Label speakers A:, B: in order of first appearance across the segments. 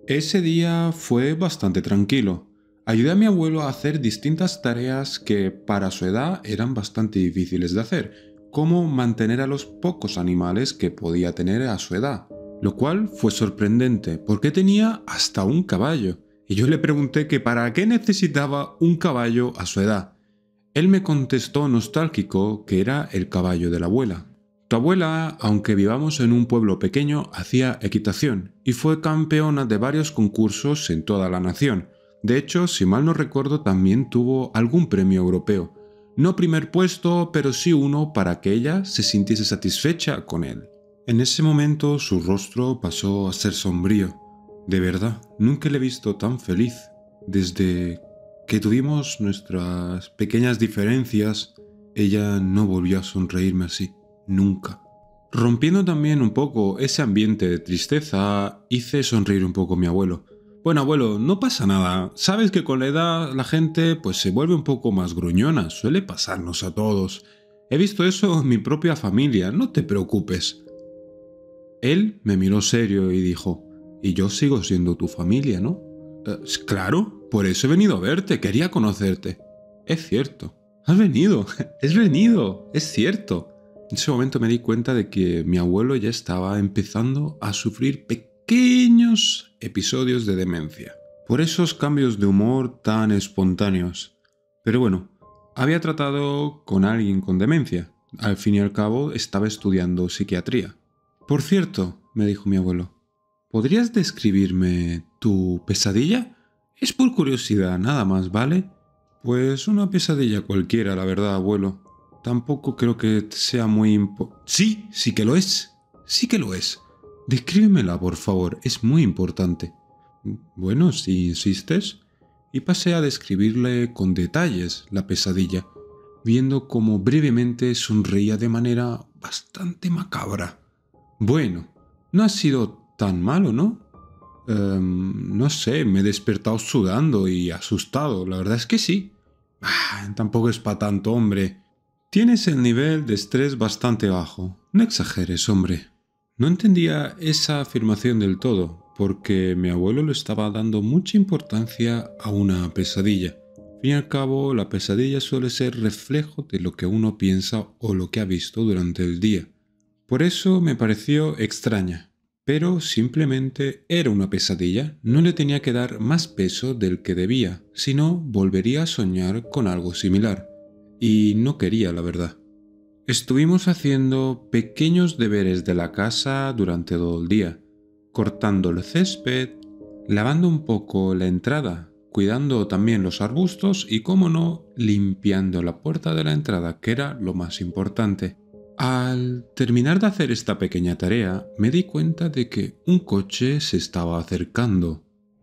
A: Ese día fue bastante tranquilo. Ayudé a mi abuelo a hacer distintas tareas que para su edad eran bastante difíciles de hacer, como mantener a los pocos animales que podía tener a su edad, lo cual fue sorprendente porque tenía hasta un caballo, y yo le pregunté que para qué necesitaba un caballo a su edad. Él me contestó nostálgico que era el caballo de la abuela. Tu abuela, aunque vivamos en un pueblo pequeño, hacía equitación y fue campeona de varios concursos en toda la nación. De hecho, si mal no recuerdo, también tuvo algún premio europeo. No primer puesto, pero sí uno para que ella se sintiese satisfecha con él. En ese momento su rostro pasó a ser sombrío. De verdad, nunca le he visto tan feliz. Desde que tuvimos nuestras pequeñas diferencias, ella no volvió a sonreírme así. Nunca. Rompiendo también un poco ese ambiente de tristeza, hice sonreír un poco a mi abuelo. Bueno, abuelo, no pasa nada. Sabes que con la edad la gente pues se vuelve un poco más gruñona. Suele pasarnos a todos. He visto eso en mi propia familia. No te preocupes. Él me miró serio y dijo, y yo sigo siendo tu familia, ¿no? Claro, por eso he venido a verte. Quería conocerte. Es cierto. Has venido. Es venido. Es cierto. En ese momento me di cuenta de que mi abuelo ya estaba empezando a sufrir pequeños episodios de demencia, por esos cambios de humor tan espontáneos. Pero bueno, había tratado con alguien con demencia. Al fin y al cabo estaba estudiando psiquiatría. Por cierto, me dijo mi abuelo, ¿podrías describirme tu pesadilla? Es por curiosidad, nada más, ¿vale? Pues una pesadilla cualquiera, la verdad, abuelo. Tampoco creo que sea muy Sí, sí que lo es. Sí que lo es. Descríbemela, por favor. Es muy importante. Bueno, si insistes. Y pasé a describirle con detalles la pesadilla, viendo cómo brevemente sonreía de manera bastante macabra. Bueno, no ha sido tan malo, ¿no? No sé, me he despertado sudando y asustado. La verdad es que sí. Tampoco es para tanto, hombre. Tienes el nivel de estrés bastante bajo. No exageres, hombre. No entendía esa afirmación del todo, porque mi abuelo le estaba dando mucha importancia a una pesadilla. Al fin y al cabo, la pesadilla suele ser reflejo de lo que uno piensa o lo que ha visto durante el día. Por eso me pareció extraña, pero simplemente era una pesadilla. No le tenía que dar más peso del que debía, si no volvería a soñar con algo similar. Y no quería, la verdad. Estuvimos haciendo pequeños deberes de la casa durante todo el día, cortando el césped, lavando un poco la entrada, cuidando también los arbustos y, como no, limpiando la puerta de la entrada, que era lo más importante. Al terminar de hacer esta pequeña tarea, me di cuenta de que un coche se estaba acercando.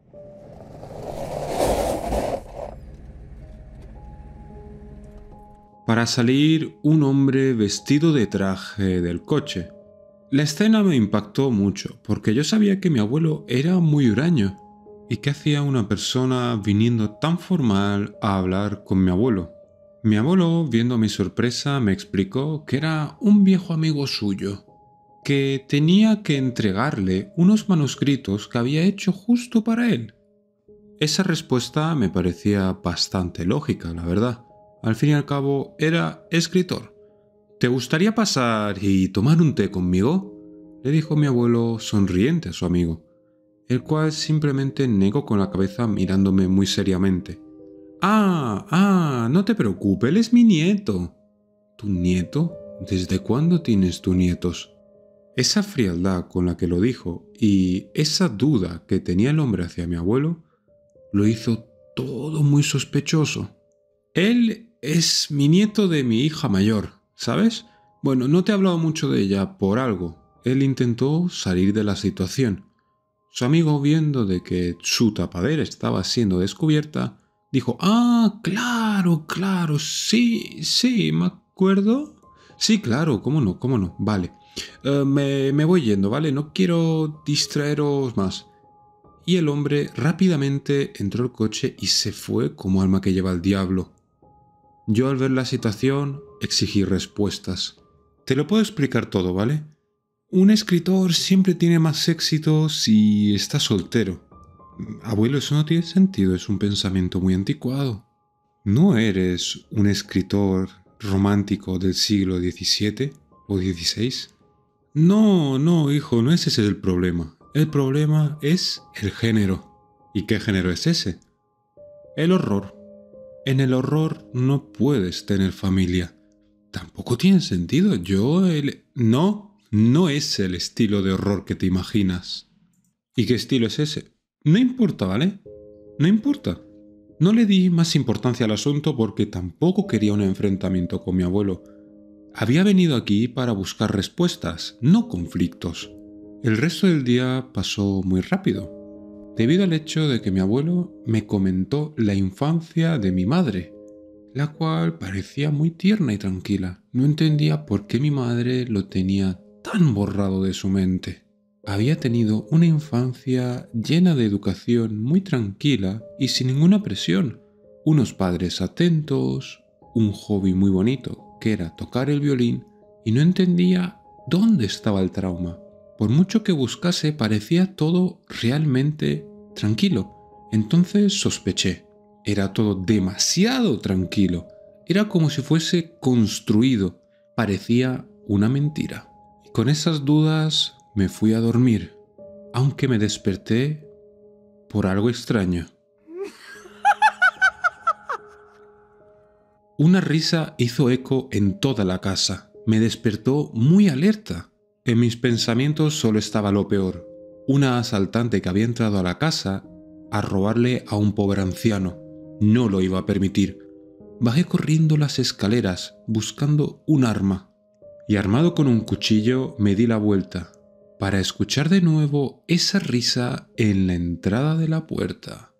A: Para salir un hombre vestido de traje del coche. La escena me impactó mucho, porque yo sabía que mi abuelo era muy huraño. ¿Y qué hacía una persona viniendo tan formal a hablar con mi abuelo? Mi abuelo, viendo mi sorpresa, me explicó que era un viejo amigo suyo, que tenía que entregarle unos manuscritos que había hecho justo para él. Esa respuesta me parecía bastante lógica, la verdad. Al fin y al cabo, era escritor. ¿Te gustaría pasar y tomar un té conmigo?, le dijo mi abuelo sonriente a su amigo, el cual simplemente negó con la cabeza mirándome muy seriamente. No te preocupes, él es mi nieto. ¿Tu nieto? ¿Desde cuándo tienes tus nietos? Esa frialdad con la que lo dijo y esa duda que tenía el hombre hacia mi abuelo lo hizo todo muy sospechoso. Él es mi nieto de mi hija mayor, ¿sabes? Bueno, no te he hablado mucho de ella por algo. Él intentó salir de la situación. Su amigo, viendo de que su tapadera estaba siendo descubierta, dijo, claro, claro, sí, me acuerdo. Sí, claro, cómo no, vale. Me voy yendo, ¿vale? No quiero distraeros más. Y el hombre rápidamente entró al coche y se fue como alma que lleva el diablo. Yo, al ver la situación, exigí respuestas. Te lo puedo explicar todo, ¿vale? Un escritor siempre tiene más éxito si está soltero. Abuelo, eso no tiene sentido, es un pensamiento muy anticuado. ¿No eres un escritor romántico del siglo XVII o XVI? No, no, hijo, no es ese el problema. El problema es el género. ¿Y qué género es ese? El horror. En el horror no puedes tener familia. Tampoco tiene sentido. No, no es el estilo de horror que te imaginas. ¿Y qué estilo es ese? No importa, ¿vale? No importa. No le di más importancia al asunto porque tampoco quería un enfrentamiento con mi abuelo. Había venido aquí para buscar respuestas, no conflictos. El resto del día pasó muy rápido, debido al hecho de que mi abuelo me comentó la infancia de mi madre, la cual parecía muy tierna y tranquila. No entendía por qué mi madre lo tenía tan borrado de su mente. Había tenido una infancia llena de educación muy tranquila y sin ninguna presión. Unos padres atentos, un hobby muy bonito, que era tocar el violín, y no entendía dónde estaba el trauma. Por mucho que buscase, parecía todo realmente tranquilo. Entonces sospeché. Era todo demasiado tranquilo. Era como si fuese construido. Parecía una mentira. Y con esas dudas me fui a dormir, aunque me desperté por algo extraño. Una risa hizo eco en toda la casa. Me despertó muy alerta. En mis pensamientos solo estaba lo peor. Una asaltante que había entrado a la casa a robarle a un pobre anciano. No lo iba a permitir. Bajé corriendo las escaleras buscando un arma y armado con un cuchillo me di la vuelta para escuchar de nuevo esa risa en la entrada de la puerta.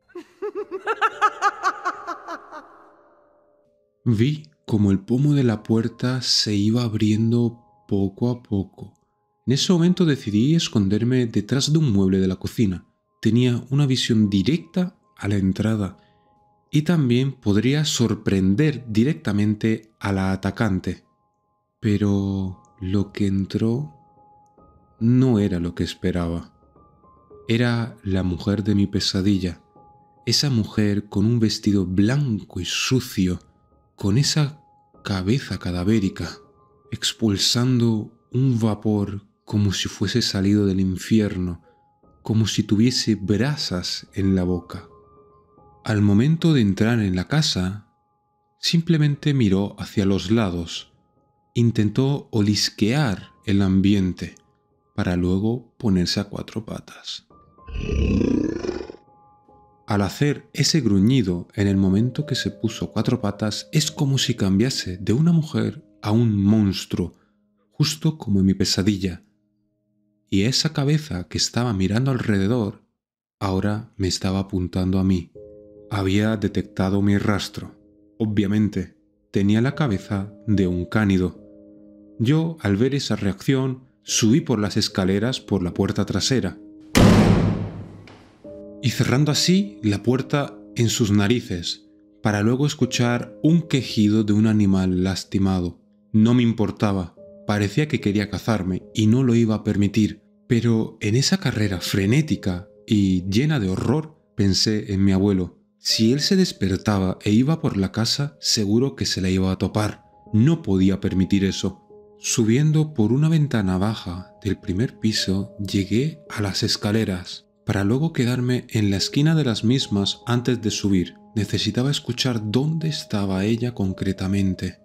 A: Vi como el pomo de la puerta se iba abriendo poco a poco. En ese momento decidí esconderme detrás de un mueble de la cocina. Tenía una visión directa a la entrada y también podría sorprender directamente a la atacante. Pero lo que entró no era lo que esperaba. Era la mujer de mi pesadilla. Esa mujer con un vestido blanco y sucio, con esa cabeza cadavérica, expulsando un vapor como si fuese salido del infierno, como si tuviese brasas en la boca. Al momento de entrar en la casa, simplemente miró hacia los lados, intentó olisquear el ambiente para luego ponerse a cuatro patas. Al hacer ese gruñido en el momento que se puso cuatro patas, es como si cambiase de una mujer a un monstruo, justo como en mi pesadilla. Y esa cabeza que estaba mirando alrededor, ahora me estaba apuntando a mí. Había detectado mi rastro. Obviamente, tenía la cabeza de un cánido. Yo, al ver esa reacción, subí por las escaleras por la puerta trasera, y cerrando así la puerta en sus narices, para luego escuchar un quejido de un animal lastimado. No me importaba, parecía que quería cazarme y no lo iba a permitir, pero en esa carrera frenética y llena de horror pensé en mi abuelo. Si él se despertaba e iba por la casa, seguro que se la iba a topar. No podía permitir eso. Subiendo por una ventana baja del primer piso, llegué a las escaleras, para luego quedarme en la esquina de las mismas antes de subir. Necesitaba escuchar dónde estaba ella concretamente.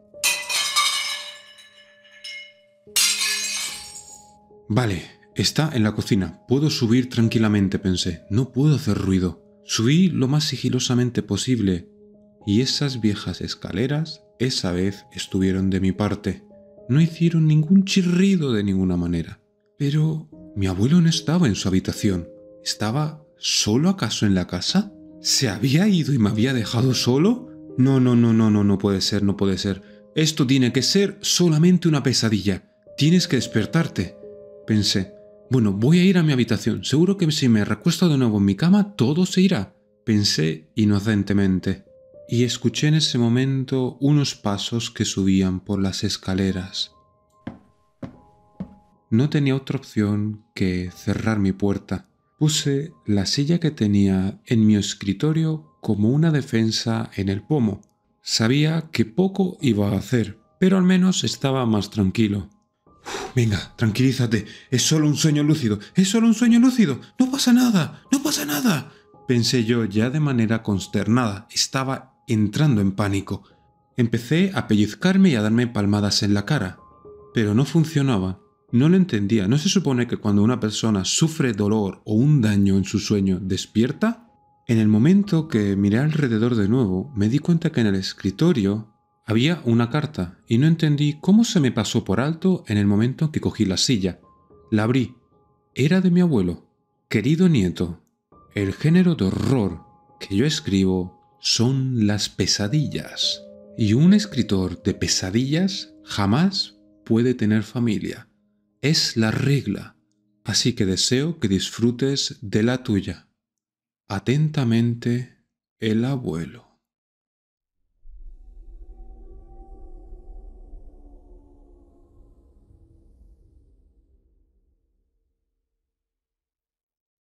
A: Vale, está en la cocina. Puedo subir tranquilamente, pensé. No puedo hacer ruido. Subí lo más sigilosamente posible, y esas viejas escaleras esa vez estuvieron de mi parte. No hicieron ningún chirrido de ninguna manera. Pero mi abuelo no estaba en su habitación. ¿Estaba solo acaso en la casa? ¿Se había ido y me había dejado solo? No, no, no, no, no, no puede ser, no puede ser. Esto tiene que ser solamente una pesadilla. Tienes que despertarte. Pensé, bueno, voy a ir a mi habitación. Seguro que si me recuesto de nuevo en mi cama, todo se irá. Pensé inocentemente. Y escuché en ese momento unos pasos que subían por las escaleras. No tenía otra opción que cerrar mi puerta. Puse la silla que tenía en mi escritorio como una defensa en el pomo. Sabía que poco iba a hacer, pero al menos estaba más tranquilo. Venga, tranquilízate, es solo un sueño lúcido, es solo un sueño lúcido, no pasa nada, no pasa nada, pensé yo ya de manera consternada, estaba entrando en pánico. Empecé a pellizcarme y a darme palmadas en la cara, pero no funcionaba, no lo entendía. ¿No se supone que cuando una persona sufre dolor o un daño en su sueño despierta? En el momento que miré alrededor de nuevo, me di cuenta que en el escritorio había una carta y no entendí cómo se me pasó por alto en el momento en que cogí la silla. La abrí. Era de mi abuelo. Querido nieto, el género de horror que yo escribo son las pesadillas. Y un escritor de pesadillas jamás puede tener familia. Es la regla. Así que deseo que disfrutes de la tuya. Atentamente, el abuelo.